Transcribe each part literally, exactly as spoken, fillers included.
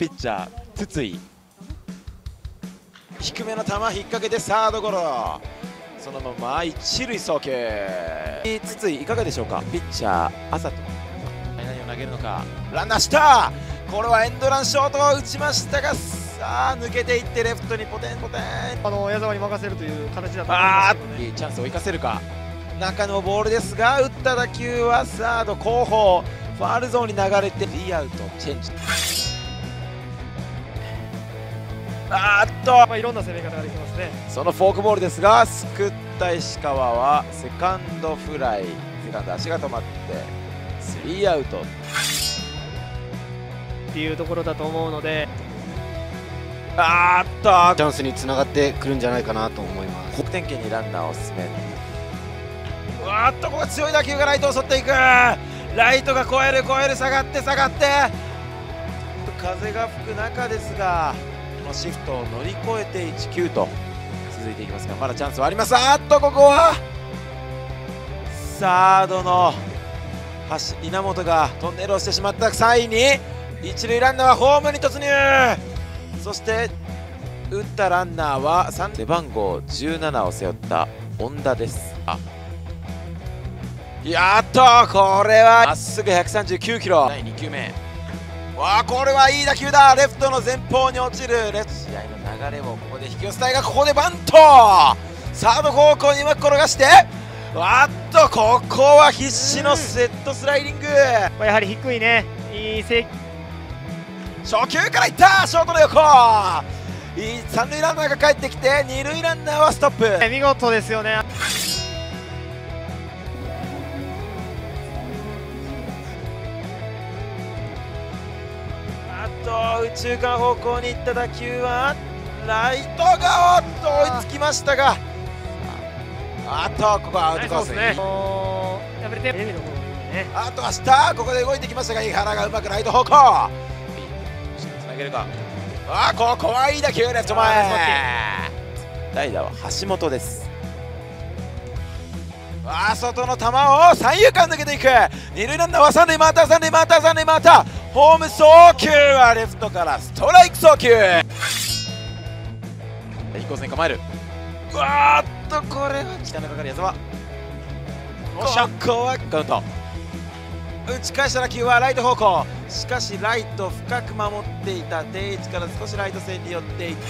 ピッチャー筒井、低めの球引っ掛けてサードゴロ、そのまま一塁送球。筒井いかがでしょうか。ピッチャー浅戸、何を投げるのか。ランナーしたこれはエンドランショートを打ちましたが、さあ抜けていってレフトにポテンポテン、 あの矢沢に任せるという形だと思いますけどね。 いいチャンスを生かせるか。中のボールですが、打った打球はサード後方ファールゾーンに流れてスリーアウトチェンジ。あーっと、 まあ、いろんな攻め方ができますね。 そのフォークボールですが、すくった石川はセカンドフライ、セカンド足が止まってスリーアウトっていうところだと思うので、 あーっとチャンスにつながってくるんじゃないかなと思います。 得点圏にランナーを進め、うわーっとここ強い打球がライトを襲っていく。ライトが越える越える、下がって下がって、風が吹く中ですが、このシフトを乗り越えていちきゅうと続いていきますが、まだチャンスはあります。あっとここはサードの橋稲本がトンネルをしてしまった際に一塁ランナーはホームに突入。そして打ったランナーは背番号じゅうななを背負った恩田です。あ、やっとこれはまっすぐひゃくさんじゅうきゅうキロ。だいにきゅうめ、わあこれはいい打球だ。レフトの前方に落ちる。レフト試合の流れをここで引き寄せたいが、ここでバント、サード方向にうまく転がして、わっとここは必死のセットスライディング。 まあ、やはり低いね、いい制初球からいった、ショートの横、いい三塁ランナーが帰ってきて二塁ランナーはストップ。 見事ですよね。 右中間方向に行った打球はライトがおっと追いつきましたが、あとここはアウトコースに、 ね、やっぱりテレビの方にね、 あとは下ここで動いてきましたが、井原がうまくライト方向後ろつなげるか。あここはいい打球、レフト前。代打は橋本です。あ外の球を三遊間抜けていく。二塁ランナーは三塁回った、三塁回った、三塁回った。ホーム送球はレフトからストライク送球。インコースに構える。うわーっとこれは力のかかる矢沢。ここはカウント。打ち返した打球はライト方向。しかしライト深く守っていた定位置から少しライト線に寄っていく。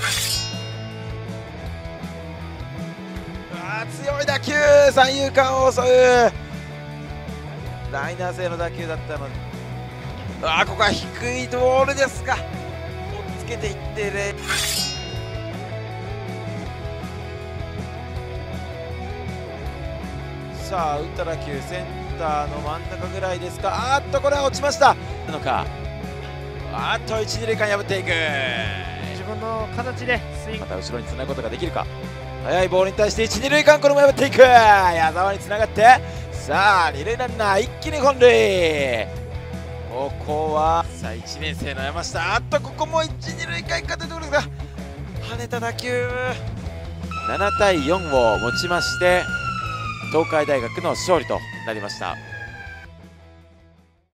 強い打球、三遊間を襲うライナー性の打球だったので、あここは低いボールですが、追っつけていってね。さあ打った打球センターの真ん中ぐらいですか。あっとこれは落ちましたのか。あっと一二塁間破っていく。 自分の形でスイング、 また後ろにつなぐことができるか。速いボールに対して一二塁間これも破っていく。矢沢につながって、さあ二塁ランナー一気に本塁。ここはさあいちねん生の山下、あっとここも一二塁間かというところですが、跳ねた打球ななたいよんをもちまして東海大学の勝利となりました。